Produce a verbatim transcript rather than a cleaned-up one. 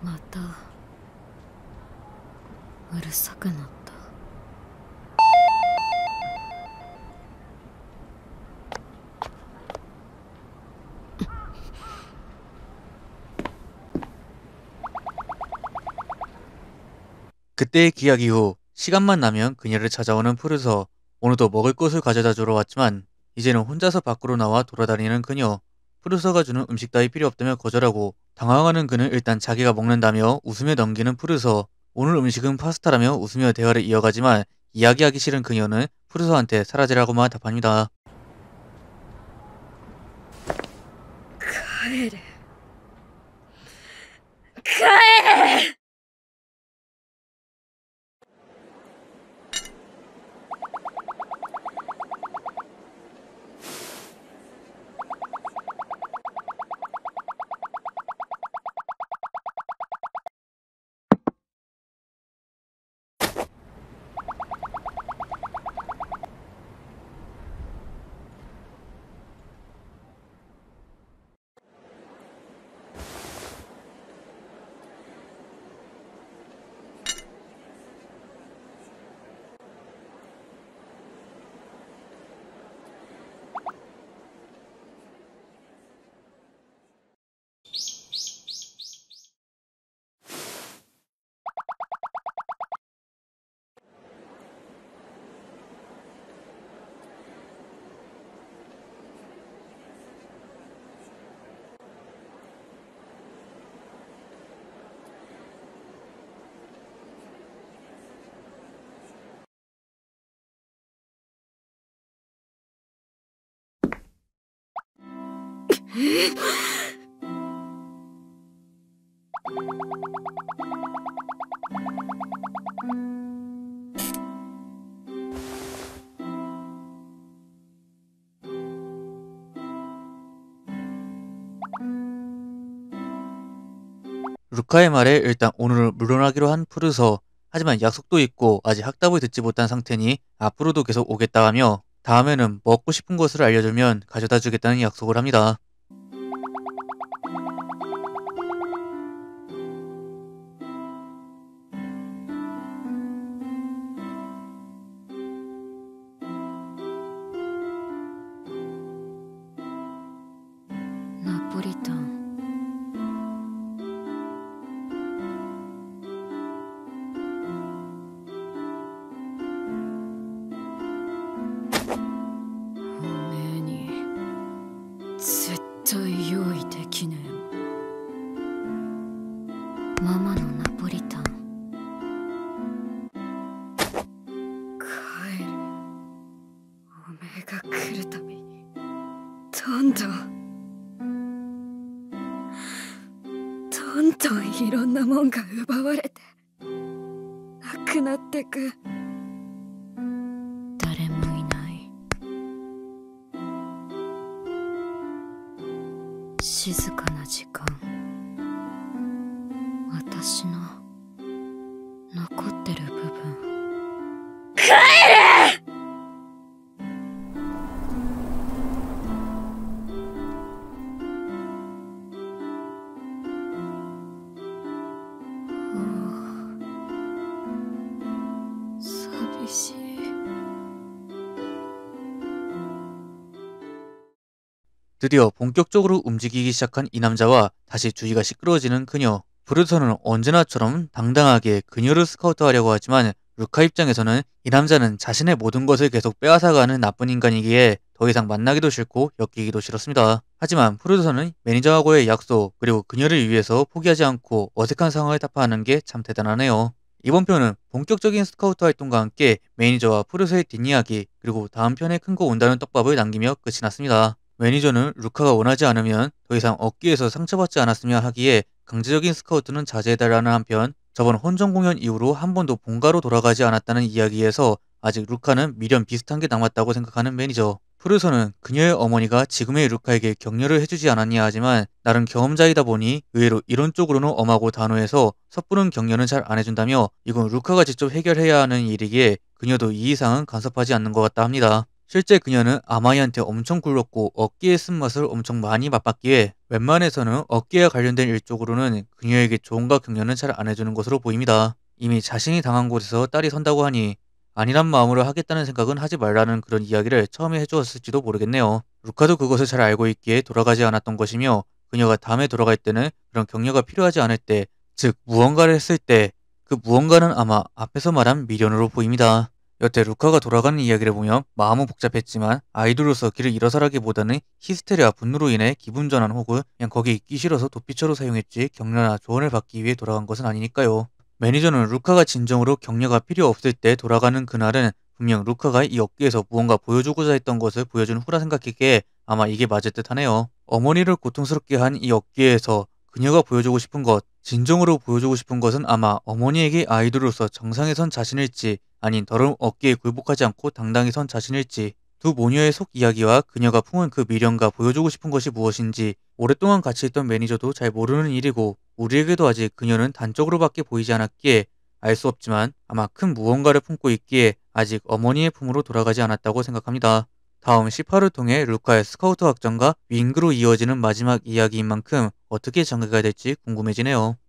またうるさくなった。 그때의 기약 이후 시간만 나면 그녀를 찾아오는 푸르서. 오늘도 먹을 것을 가져다 주러 왔지만 이제는 혼자서 밖으로 나와 돌아다니는 그녀. 푸르서가 주는 음식 따위 필요 없다며 거절하고 당황하는 그는 일단 자기가 먹는다며 웃으며 넘기는 푸르서. 오늘 음식은 파스타라며 웃으며 대화를 이어가지만 이야기하기 싫은 그녀는 푸르서한테 사라지라고만 답합니다. 帰れ帰れ。 루카의 말에 일단 오늘은 물러나기로 한 푸르서. 하지만 약속도 있고 아직 학답을 듣지 못한 상태니 앞으로도 계속 오겠다 하며 다음에는 먹고 싶은 것을 알려주면 가져다 주겠다는 약속을 합니다. ナポリタン。おめえに絶対用意できねえもん。ママのナポリタン。帰る。おめえが来るたびにどんどんどんどんいろんなもんが奪われてなくなってく。誰もいない。静かな時間。私の残ってる部分。帰れ！寂しい。 드디어 본격적으로 움직이기 시작한 이 남자와 다시 주위가 시끄러워지는 그녀. 푸르서는 언제나처럼 당당하게 그녀를 스카우트하려고 하지만 루카 입장에서는 이 남자는 자신의 모든 것을 계속 빼앗아가는 나쁜 인간이기에 더 이상 만나기도 싫고 엮이기도 싫었습니다. 하지만 푸르서는 매니저하고의 약속 그리고 그녀를 위해서 포기하지 않고 어색한 상황을 타파하는 게 참 대단하네요. 이번 편은 본격적인 스카우트 활동과 함께 매니저와 푸르서의 뒷이야기 그리고 다음 편에 큰 거 온다는 떡밥을 남기며 끝이 났습니다. 매니저는 루카가 원하지 않으면 더 이상 어깨에서 상처받지 않았으며 하기에 강제적인 스카우트는 자제해달라는 한편 저번 혼전 공연 이후로 한 번도 본가로 돌아가지 않았다는 이야기에서 아직 루카는 미련 비슷한 게 남았다고 생각하는 매니저. 푸르서는 그녀의 어머니가 지금의 루카에게 격려를 해주지 않았냐 하지만 나름 경험자이다 보니 의외로 이런 쪽으로는 엄하고 단호해서 섣부른 격려는 잘 안 해준다며 이건 루카가 직접 해결해야 하는 일이기에 그녀도 이 이상은 간섭하지 않는 것 같다 합니다. 실제 그녀는 아마이한테 엄청 굴렀고 어깨의 쓴맛을 엄청 많이 맛봤기에 웬만해서는 어깨와 관련된 일 쪽으로는 그녀에게 조언과 격려는 잘 안 해주는 것으로 보입니다. 이미 자신이 당한 곳에서 딸이 선다고 하니 아니란 마음으로 하겠다는 생각은 하지 말라는 그런 이야기를 처음에 해주었을지도 모르겠네요. 루카도 그것을 잘 알고 있기에 돌아가지 않았던 것이며 그녀가 다음에 돌아갈 때는 그런 격려가 필요하지 않을 때, 즉 무언가를 했을 때 그 무언가는 아마 앞에서 말한 미련으로 보입니다. 여태 루카가 돌아가는 이야기를 보면 마음은 복잡했지만 아이돌로서 길을 잃어서라기보다는 히스테리아 분노로 인해 기분 전환 혹은 그냥 거기 있기 싫어서 도피처로 사용했지 격려나 조언을 받기 위해 돌아간 것은 아니니까요. 매니저는 루카가 진정으로 격려가 필요 없을 때 돌아가는 그날은 분명 루카가 이 어깨에서 무언가 보여주고자 했던 것을 보여준 후라 생각했기에 아마 이게 맞을 듯 하네요. 어머니를 고통스럽게 한 이 어깨에서 그녀가 보여주고 싶은 것, 진정으로 보여주고 싶은 것은 아마 어머니에게 아이돌로서 정상에 선 자신일지 아닌 더러운 어깨에 굴복하지 않고 당당히 선 자신일지, 두 모녀의 속 이야기와 그녀가 품은 그 미련과 보여주고 싶은 것이 무엇인지 오랫동안 같이 있던 매니저도 잘 모르는 일이고 우리에게도 아직 그녀는 단적으로밖에 보이지 않았기에 알 수 없지만 아마 큰 무언가를 품고 있기에 아직 어머니의 품으로 돌아가지 않았다고 생각합니다. 다음 십팔 을 통해 루카의 스카우트 확정과 윙그로 이어지는 마지막 이야기인 만큼 어떻게 전개가 될지 궁금해지네요.